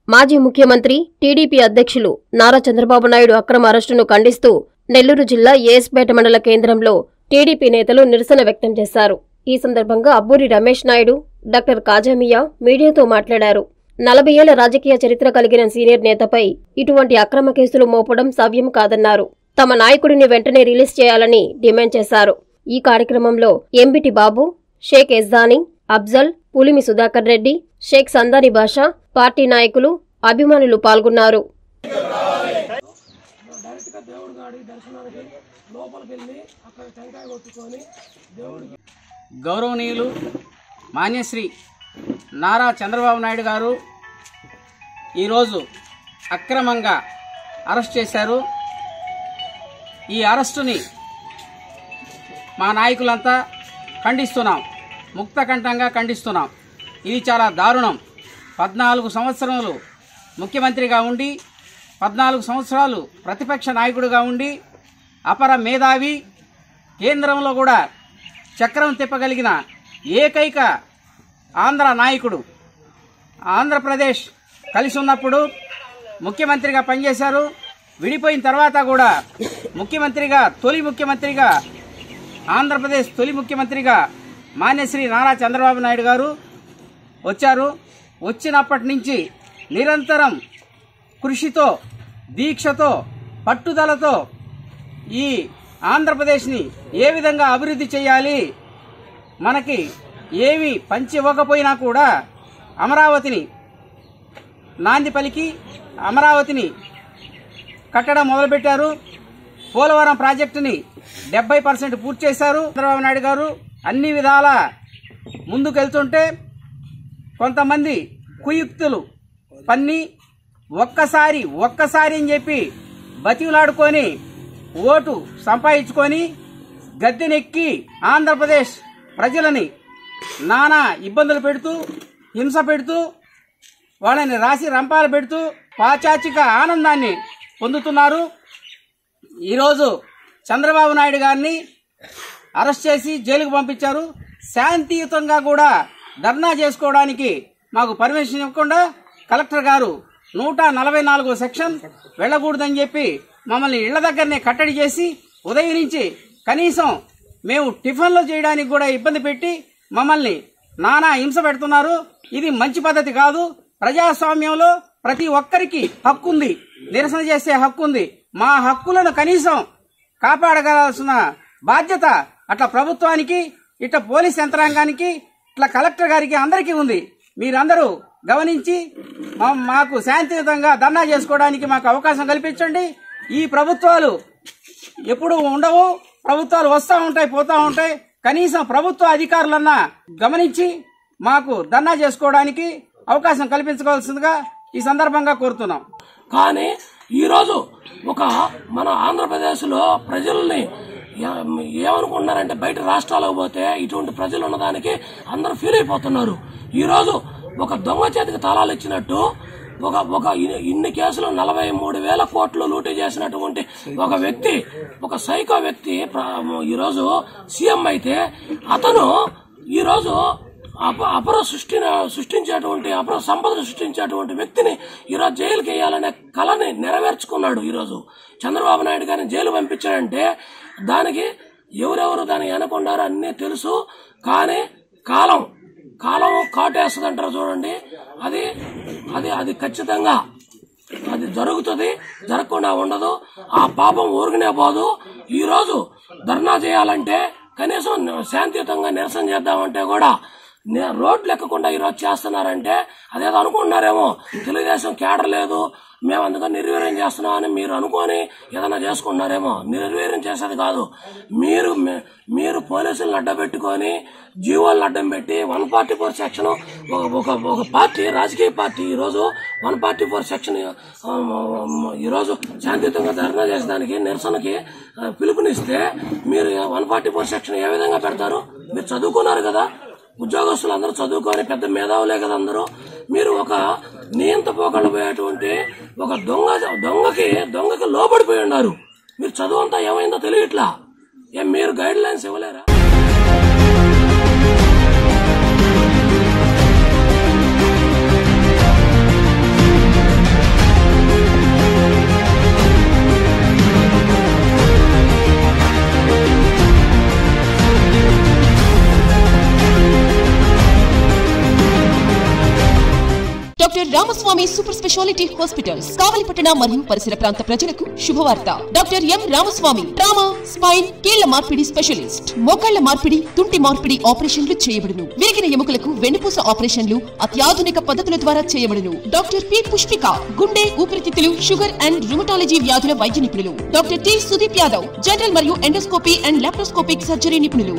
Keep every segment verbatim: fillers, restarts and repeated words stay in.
మాజీ ముఖ్యమంత్రి టీడీపీ అధ్యక్షులు నారా చంద్రబాబు నాయుడు అక్రమ అరెస్టును ఖండిస్తూ నెల్లూరు జిల్లా ఏఎస్పేట మండల కేంద్రంలో టీడీపీ నేతలు నిరసన వ్యక్తం చేశారు. ఈ సందర్భంగా అబ్బూరి రమేష్ నాయుడు, డాక్టర్ కాజామియా మీడియాతో మాట్లాడారు. నలభై ఏళ్ల రాజకీయ చరిత్ర కలిగిన సీనియర్ నేతపై ఇటువంటి అక్రమ కేసులు మోపడం సవ్యం కాదన్నారు. తమ నాయకుడిని వెంటనే రిలీజ్ చేయాలని డిమాండ్ చేశారు. ఈ కార్యక్రమంలో ఎంబిటి బాబు, షేక్ ఎజ్జానీ, అఫ్జల్, పులిమి సుధాకర్ రెడ్డి, షేక్ సందాని బాషా, పార్టీ నాయకులు, అభిమానులు పాల్గొన్నారు. గౌరవనీయులు మాన్యశ్రీ నారా చంద్రబాబు నాయుడు గారు ఈరోజు అక్రమంగా అరెస్ట్ చేశారు. ఈ అరెస్టుని మా నాయకులంతా ఖండిస్తున్నాం, ముక్తకంఠంగా ఖండిస్తున్నాం. ఇది చాలా దారుణం. పద్నాలుగు సంవత్సరాలు ముఖ్యమంత్రిగా ఉండి, పద్నాలుగు సంవత్సరాలు ప్రతిపక్ష నాయకుడిగా ఉండి, అపర మేధావి, కేంద్రంలో కూడా చక్రం తిప్పగలిగిన ఏకైక ఆంధ్ర నాయకుడు. ఆంధ్రప్రదేశ్ కలిసి ఉన్నప్పుడు ముఖ్యమంత్రిగా పనిచేశారు. విడిపోయిన తర్వాత కూడా ముఖ్యమంత్రిగా తొలి ముఖ్యమంత్రిగా ఆంధ్రప్రదేశ్ తొలి ముఖ్యమంత్రిగా మాన్యశ్రీ నారా చంద్రబాబు నాయుడు గారు వచ్చారు. వచ్చినప్పటి నుంచి నిరంతరం కృషితో, దీక్షతో, పట్టుదలతో ఈ ఆంధ్రప్రదేశ్ని ఏ విధంగా అభివృద్ధి చేయాలి, మనకి ఏమి పంచి ఇవ్వకపోయినా కూడా అమరావతిని నాంది పలికి అమరావతిని కట్టడం మొదలుపెట్టారు. పోలవరం ప్రాజెక్టుని డెబ్బై పర్సెంట్ పూర్తి చేశారు. చంద్రబాబు నాయుడు గారు అన్ని విధాల ముందుకెళ్తుంటే కొంతమంది కుయుక్తులు పన్ని ఒక్కసారి ఒక్కసారి అని చెప్పి బతిలాడుకొని ఓటు సంపాదించుకొని గద్దెనెక్కి ఆంధ్రప్రదేశ్ ప్రజలని నానా ఇబ్బందులు పెడుతూ, హింస పెడుతూ, వాళ్ళని రాసి రంపాలు పెడుతూ పాచాచిక ఆనందాన్ని పొందుతున్నారు. ఈరోజు చంద్రబాబు నాయుడు గారిని అరెస్ట్ చేసి జైలుకు పంపించారు. శాంతియుతంగా కూడా ధర్నా చేసుకోవడానికి మాకు పర్మిషన్ ఇవ్వకుండా కలెక్టర్ గారు నూట నలభై నాలుగో సెక్షన్ వెళ్లకూడదని చెప్పి మమ్మల్ని ఇళ్ల దగ్గరనే కట్టడి చేసి ఉదయం నుంచి కనీసం మేము టిఫిన్లు చేయడానికి కూడా ఇబ్బంది పెట్టి మమ్మల్ని నానా హింస పెడుతున్నారు. ఇది మంచి పద్ధతి కాదు. ప్రజాస్వామ్యంలో ప్రతి ఒక్కరికి హక్కు ఉంది, నిరసన చేసే హక్కు ఉంది. మా హక్కులను కనీసం కాపాడగలసిన బాధ్యత అట్లా ప్రభుత్వానికి, ఇట్లా పోలీస్ యంత్రాంగానికి, ఇట్లా కలెక్టర్ గారికి అందరికీ ఉంది. మీరందరూ గమనించి మాకు శాంతియుతంగా ధర్నా చేసుకోవడానికి మాకు అవకాశం కల్పించండి. ఈ ప్రభుత్వాలు ఎప్పుడు ఉండవు, ప్రభుత్వాలు వస్తూ ఉంటాయి, పోతూ ఉంటాయి. కనీసం ప్రభుత్వ అధికారులన్నా గమనించి మాకు ధర్నా చేసుకోవడానికి అవకాశం కల్పించుకోవాల్సిందిగా ఈ సందర్భంగా కోరుతున్నాం. కానీ ఈరోజు ఒక మన ఆంధ్రప్రదేశ్ లో ప్రజల్ని ఏమనుకుంటున్నారంటే బయట రాష్ట్రాలకు పోతే ఇటువంటి ప్రజలు ఉన్నదానికి అందరూ ఫీల్ అయిపోతున్నారు. ఈ రోజు ఒక దొంగ చేతికి తాళాలు ఇచ్చినట్టు ఒక ఒక ఇన్ని కేసులు నలభై మూడు వేల కోట్లు లూటీ చేసినటువంటి ఒక వ్యక్తి, ఒక సైకో వ్యక్తి ఈరోజు సీఎం అయితే అతను ఈరోజు అపర సృష్టి సృష్టించేటువంటి అపర సంపదను సృష్టించేటువంటి వ్యక్తిని ఈరోజు జైలుకి వేయాలనే కళని నెరవేర్చుకున్నాడు. ఈరోజు చంద్రబాబు నాయుడు గారిని జైలు పంపించాడంటే దానికి ఎవరెవరు దాన్ని వెనకొండారో అన్నీ తెలుసు. కానీ కాలం కాలం కాటేస్తుంది అంటారు చూడండి, అది అది అది ఖచ్చితంగా అది జరుగుతుంది, జరగకుండా ఉండదు. ఆ పాపం ఊరికనే పోదు. ఈ రోజు ధర్నా చేయాలంటే కనీసం శాంతియుతంగా నిరసన చేద్దామంటే కూడా రోడ్లు ఎక్కకుండా ఈరోజు చేస్తున్నారంటే అదేదో అనుకుంటున్నారేమో తెలుగుదేశం కేడర్ లేదు, మేము అందుకని నిర్వీర్యం చేస్తున్నామని మీరు అనుకొని ఏదైనా చేసుకుంటున్నారేమో. నిర్వీర్యం చేసేది కాదు. మీరు మీరు పోలీసులను అడ్డపెట్టుకొని జీవోలను అడ్డం పెట్టి వన్ ఫార్టీ ఫోర్ సెక్షన్ ఒక ఒక పార్టీ రాజకీయ పార్టీ ఈరోజు వన్ ఫార్టీ ఫోర్ సెక్షన్ ఈరోజు శాంతియుతంగా ధర్నా చేసేదానికి నిరసనకి పిలుపునిస్తే మీరు వన్ ఫార్టీ ఫోర్ సెక్షన్ ఏ విధంగా పెడతారు? మీరు చదువుకున్నారు కదా, ఉద్యోగస్తులు అందరూ చదువుకొని పెద్ద మేధావులే కదా అందరూ. మీరు ఒక నియంత పోకళ్ళు పోయేటువంటి ఒక దొంగ దొంగకి దొంగకి లోబడిపోయి ఉన్నారు. మీరు చదువు అంతా ఏమైందో తెలియట్లా. ఏం మీరు గైడ్ లైన్స్ ఇవ్వలేరా? Doctor Ramaswamy super speciality hospitals, కావలిపట్టణ మరియు పరిసర ప్రాంత ప్రజలకు శుభవార్త. Doctor M Ramaswamy trauma, spine, కీళ్ల మార్పిడి స్పెషలిస్ట్. మోకాళ్ల మార్పిడి, తుంటి మార్పిడి ఆపరేషన్లు చేయబడును. విరిగిన ఎముకలకు వెన్నుపూస ఆపరేషన్లు అత్యాధునిక పద్ధతుల ద్వారా చేయబడును. డాక్టర్ పి పుష్పిక గుండె, ఊపిరితిత్తులు, షుగర్ అండ్ రుమటాలజీ వ్యాధుల వైద్య నిపుణులు. Doctor T Sudeep Yadav general మరియు ఎండోస్కోపీ అండ్ లాప్రోస్కోపిక్ సర్జరీ నిపుణులు.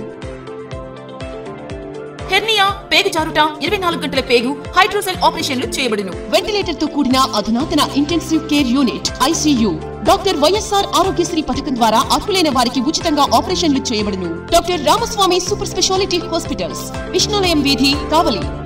హెర్నియా, పేగు జారుట, ఇరవై నాలుగు గంటల పేగు, హైడ్రోసెల్ ఆపరేషన్లు చేయబడును. వెంటిలేటర్ తో కూడిన అధునాతన intensive care unit ICU. Doctor YSR Aarogyasri పథకం ద్వారా అర్హులైన వారికి ఉచితంగా ఆపరేషన్లు చేయబడును. Doctor Ramaswamy super speciality hospitals, Vishnulayam వీధి, కావలి.